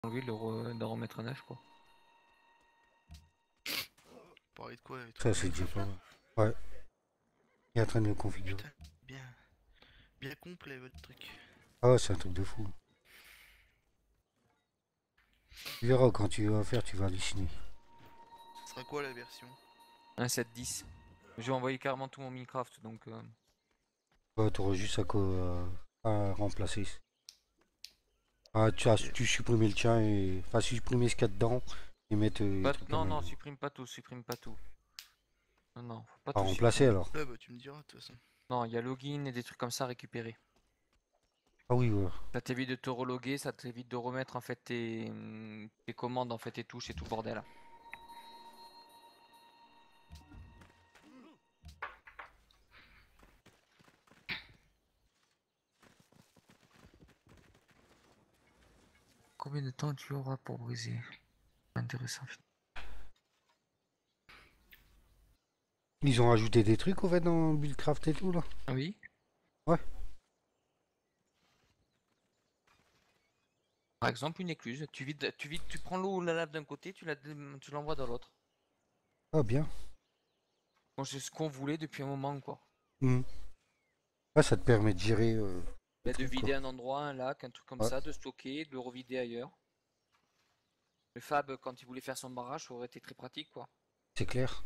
enlever, de remettre un neuf quoi. Parler de quoi avec Ça, toi? c'est déjà pas mal. Ouais. Il est en train de le configurer. Putain, bien, bien complet votre truc. Ah ouais, c'est un truc de fou. Tu verras quand tu vas faire, tu vas halluciner. Ce sera quoi la version? 1.7.10. J'ai envoyé carrément tout mon Minecraft donc. Ouais, t'auras juste à remplacer. Ah, Et tu supprimais le tien et. Enfin, supprimer ce qu'il y a dedans et mettre les trucs Non, comme non, un. supprime pas tout, supprime pas tout. Non, non, faut pas À tout remplacer supprimer. alors. là, bah tu me diras de toute façon. Non, il y a login et des trucs comme ça à récupérer. Ah oui, ouais. Ça t'évite de te reloguer, ça t'évite de remettre en fait tes commandes, en fait, tes touches et tout le bordel. Combien de temps tu auras pour briser? Intéressant. Ils ont rajouté des trucs au fait dans Buildcraft et tout là. Ah oui? Ouais. Par exemple, une écluse. Tu prends l'eau ou la lave d'un côté, tu l'envoies dans l'autre. Ah bien. Bon, c'est ce qu'on voulait depuis un moment, quoi. Hmm. Ouais, ça te permet de gérer le Bah, de truc quoi. vider un endroit, un lac, un truc comme Ouais, ça, de stocker, de le revider ailleurs. Le Fab, quand il voulait faire son barrage, ça aurait été très pratique, quoi. c'est clair.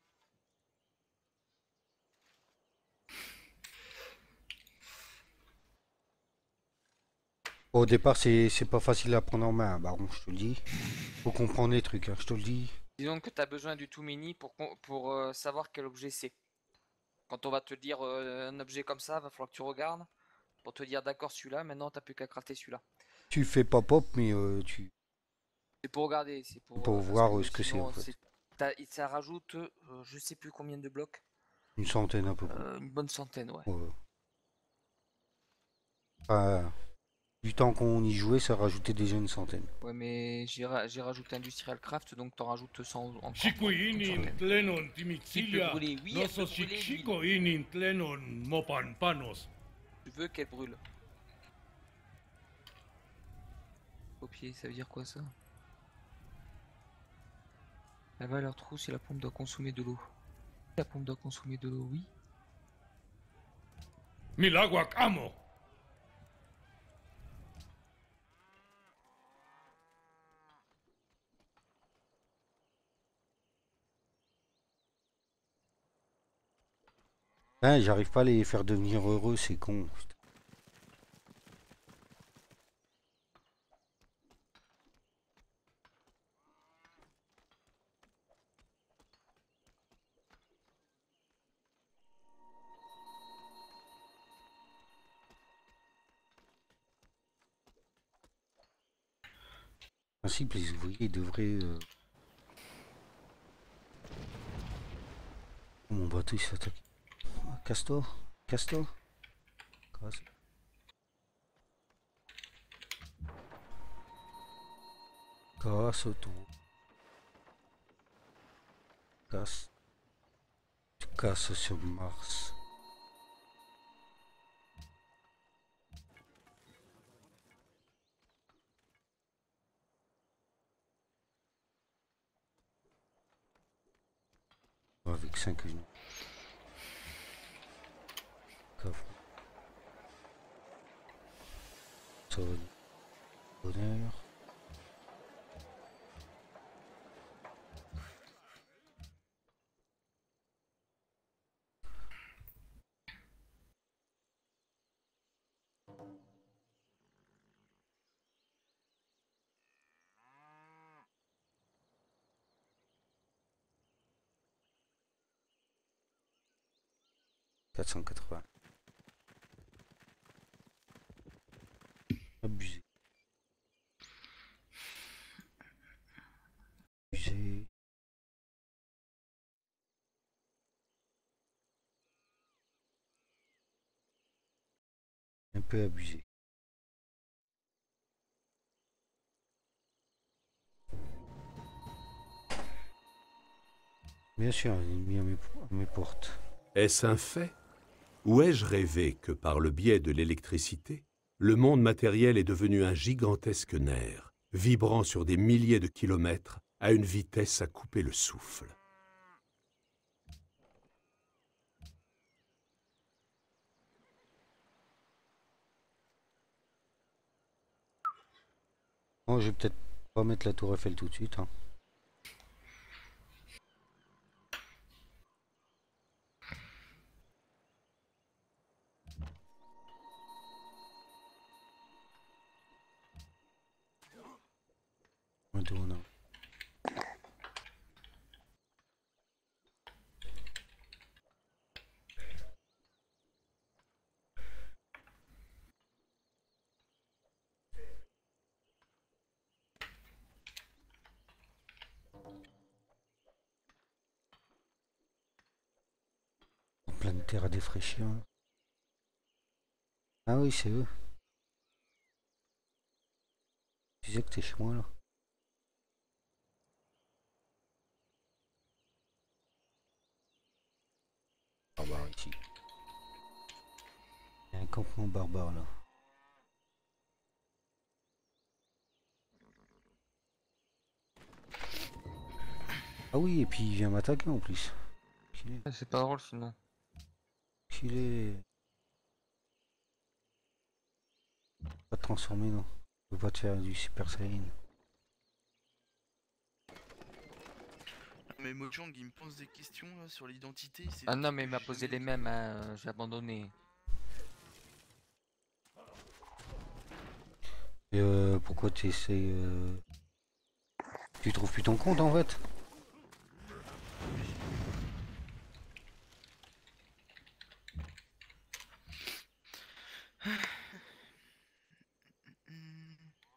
Au départ, c'est pas facile à prendre en main, Baron, je te le dis. Faut comprendre les trucs, hein, je te le dis. Disons que tu as besoin du tout mini pour savoir quel objet c'est. Quand on va te dire un objet comme ça, va falloir que tu regardes pour te dire d'accord celui-là, maintenant t'as plus qu'à crafter celui-là. Tu fais pas pop, mais tu C'est pour regarder, c'est pour pour parce voir que ce que c'est en sinon fait. ça rajoute je sais plus combien de blocs, Une centaine à peu près. une bonne centaine ouais. Ouais. Enfin, du temps qu'on y jouait, ça rajoutait déjà une centaine. Ouais mais j'ai rajouté Industrial Craft donc t'en rajoutes 100 encore quoi, une Shikuinin centaine. tlenon Qui peut timixilia, brûler? Oui, elle peut noso brûler l'huile. shikshikoinin tlenon mopan panos. Tu veux qu'elle brûle. Copier, ça veut dire quoi ça? La valeur trou si la pompe doit consommer de l'eau. La pompe doit consommer de l'eau, oui. Milagwak amo. Hein, j'arrive pas à les faire devenir heureux, c'est con. Putain. En principe, les ouvriers devraient. Oh, mon bateau il s'attaque. Ah, casse-toi, casse-toi. Casse. Casse-toi. Casse. Tu casses sur Mars. Avec 5 unités. Coffre. Sonne. Bonheur. $480. Abusé. Abusé. Un peu abusé. Bien sûr, un ennemi à mes portes. Est-ce un fait? Ou ai-je rêvé que par le biais de l'électricité, le monde matériel est devenu un gigantesque nerf, vibrant sur des milliers de kilomètres à une vitesse à couper le souffle. Bon, je vais peut-être pas mettre la tour Eiffel tout de suite. Hein. Retourne. Plein de terre à défraîchir. Ah oui, c'est eux. Tu disais que t'es chez moi là. Barbare ici. Il y a un campement barbare là. Ah oui, et puis il vient m'attaquer en plus. C'est pas drôle sinon. Qu'il est. Pas te transformer non. Je veux pas te faire du Super Saiyan. Mais Mojang, il me pose des questions là, sur l'identité. c'est Ah des non, trucs mais il que m'a j'ai posé jamais les mêmes, hein, j'ai abandonné. Et pourquoi tu essayes Tu trouves plus ton compte en fait? Hmm.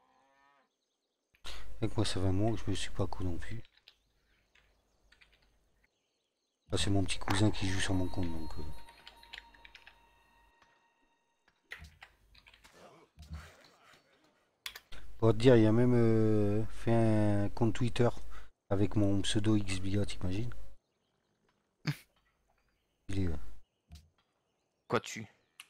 Avec moi ça va moins que je me suis pas coup non plus. Là c'est mon petit cousin qui joue sur mon compte donc. Pour te dire, il a même fait un compte Twitter avec mon pseudo XBA, t'imagines? Il est. Quoi dessus?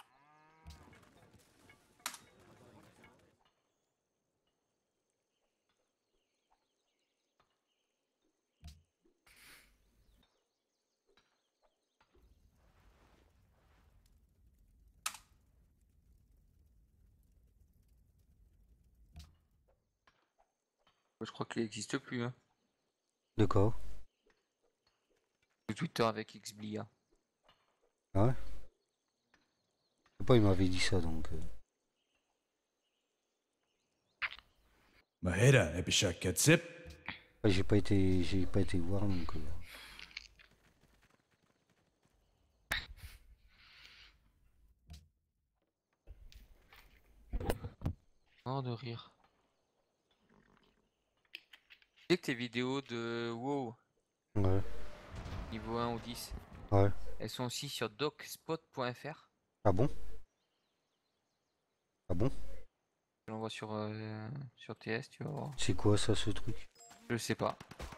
Je crois qu'il n'existe plus, hein. De quoi? Le Twitter avec Xblia. Ah ouais? Je sais pas, il m'avait dit ça donc. Mahera, Episha Katsip. Ouais, j'ai pas été voir donc. Mort de rire. Tu sais que tes vidéos de WoW, Ouais, niveau 1 ou 10, ouais. elles sont aussi sur docspot.fr. Ah bon? Ah bon? Je l'envoie sur TS, tu vas voir. C'est quoi ça ce truc? Je sais pas.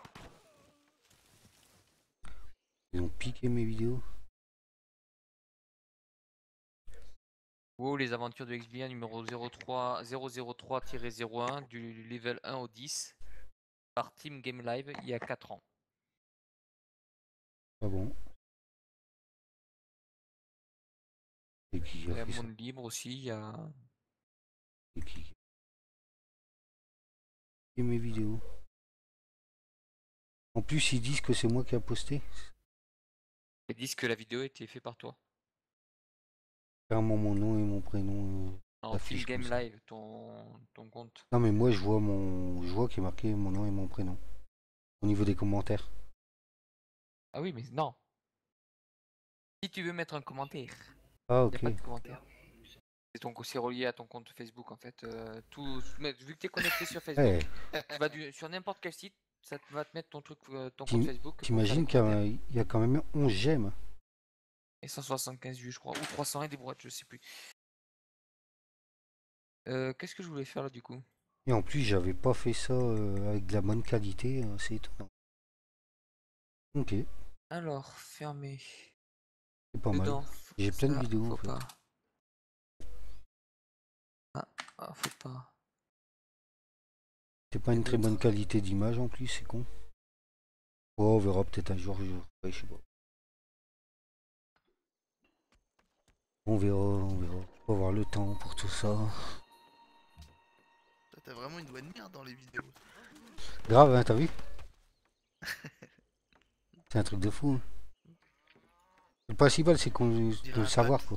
Ils ont piqué mes vidéos? WoW, les aventures de XBA numéro 003 du level 1 au 10 par Team Game Live il y a 4 ans. Ah bon? C'est qui Il y a a fait ça? Monde Libre aussi, il y a... C'est qui? Et mes vidéos. En plus ils disent que c'est moi qui a posté. Ils disent que la vidéo a été faite par toi. Clairement mon nom et mon prénom. En Team Affiche Game comme ça. Live, ton compte. Non mais moi je vois qu'il est marqué mon nom et mon prénom. Au niveau des commentaires. Ah oui, mais non. Si tu veux mettre un commentaire, Ah il n'y a ok. pas de commentaire. C'est relié à ton compte Facebook en fait. Mais vu que tu es connecté sur Facebook, Eh, tu vas sur n'importe quel site, ça va te mettre ton truc, ton compte Facebook. pour faire t'imagines les qu'il commentaires. y a quand même 11 j'aime. Et 175 vues, je crois. Ou 300 et des brouettes, je sais plus. Qu'est-ce que je voulais faire là du coup? Et en plus j'avais pas fait ça avec de la bonne qualité, c'est étonnant. Ok, Alors, fermé. c'est pas mal. Dedans, J'ai plein de ça, vidéos en faut fait. pas. Ah, faut pas. C'est pas une très bonne qualité d'image en plus, c'est con. Oh, on verra peut-être un jour, ouais, je sais pas. On verra, on verra. Faut avoir le temps pour tout ça. Toi, t'as vraiment une voix de merde dans les vidéos. Grave, hein, t'as vu? C'est un truc de fou. Hein. Le principal, c'est qu'on de dirait le un savoir, bat. quoi.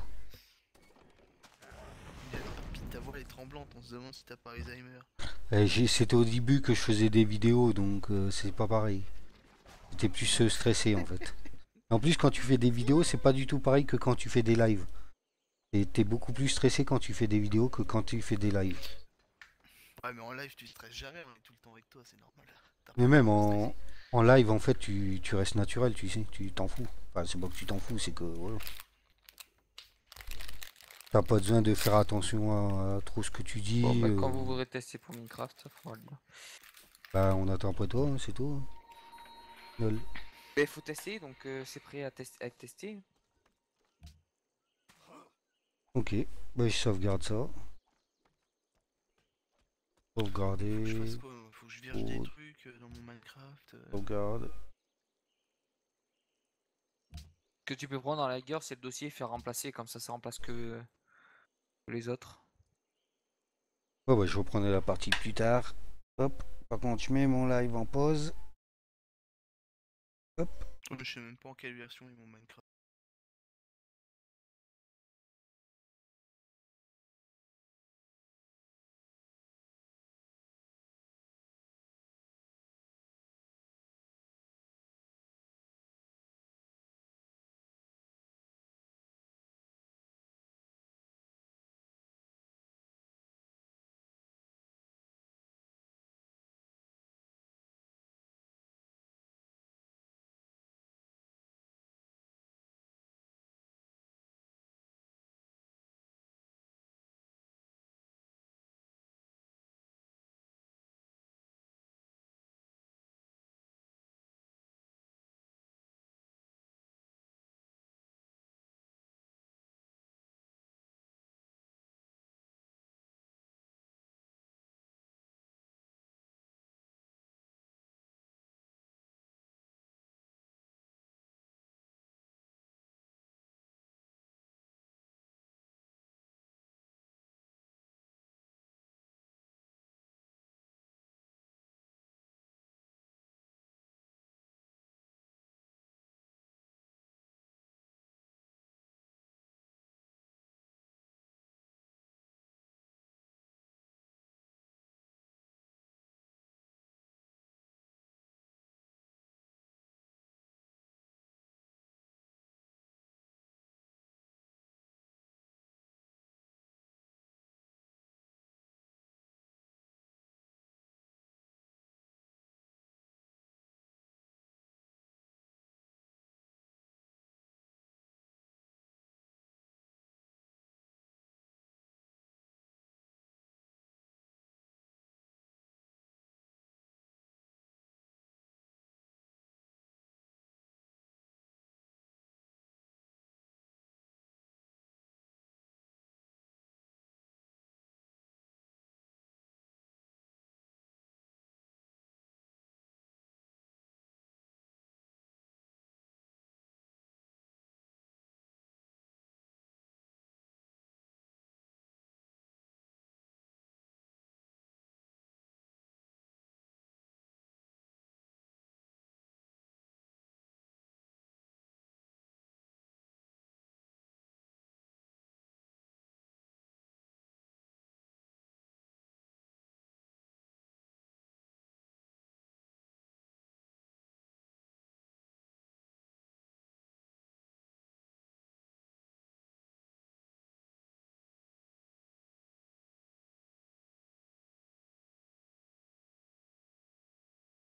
Puis ta voix elle est tremblante, on se demande si t'as pas Alzheimer. C'était au début que je faisais des vidéos, donc c'est pas pareil. J'étais plus stressé, en fait. En plus, quand tu fais des vidéos, c'est pas du tout pareil que quand tu fais des lives. Et t'es beaucoup plus stressé quand tu fais des vidéos que quand tu fais des lives. Ouais, mais en live, tu stresses jamais, on est tout le temps avec toi, c'est normal. T'as Mais pas même besoin de en live, en fait, tu restes naturel, tu sais, tu t'en fous. Enfin, c'est pas que tu t'en fous, c'est que voilà. T'as pas besoin de faire attention à trop ce que tu dis. Bon, bah, quand vous voudrez tester pour Minecraft, ça fera le dire. Bah, on attend après toi, hein, c'est tout. Lol. Mais il faut tester, donc c'est prêt à, à être testé. Ok, bah, je sauvegarde ça. Faut que je Sauvegarder. fasse quoi? Faut que je vierge des Oh. trucs dans mon Minecraft. Sauvegarde. Ce que tu peux prendre dans la guerre, c'est le dossier et faire remplacer, comme ça remplace que les autres. Ouais, bah, je reprendrai la partie plus tard. Hop. Par contre, je mets mon live en pause. Hop. Je sais même pas en quelle version est mon Minecraft.